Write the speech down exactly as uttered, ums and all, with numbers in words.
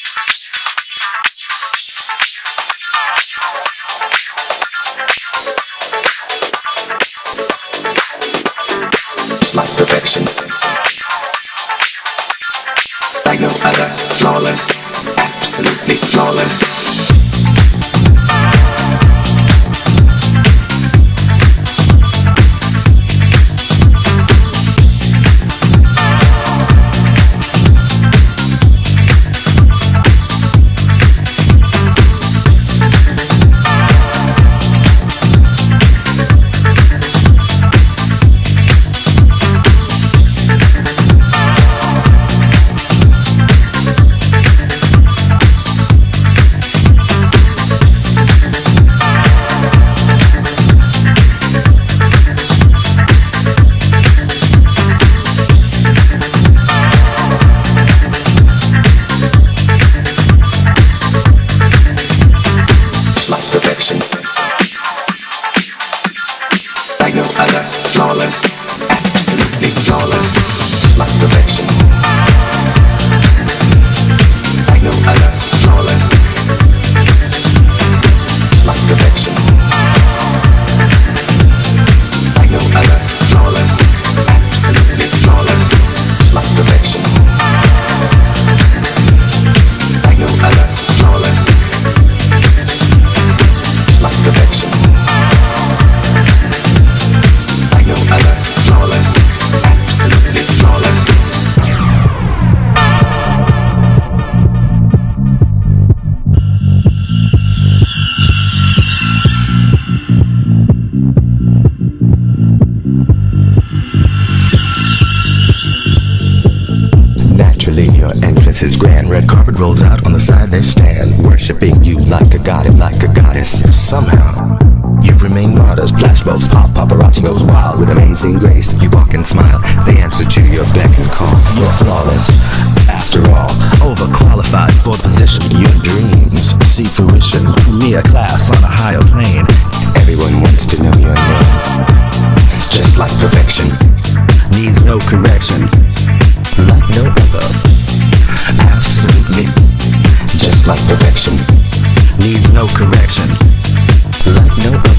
Just like perfection, like no other, flawless, absolutely flawless. Like no other, flawless, absolutely flawless. Just like perfection, like no other, flawless. Just like perfection, like no other, flawless, absolutely flawless. Just like perfection, like no other, flawless. Just like perfection, like no other, flawless, absolutely flawless. Naturally, your entrance is grand. Red carpet rolls out, on the side they stand, worshipping you like a god and like a goddess. Somehow you remain modest. Flashbulbs pop, paparazzi goes wild. With amazing grace, you walk and smile. They answer to your beck and call. You're flawless, after all. Overqualified for the position. Your dreams see fruition. Me a class on a higher plane. Everyone wants to know your name. Just like perfection, Needs no correction. Like no other. absolutely. Just like perfection, Needs no correction. like no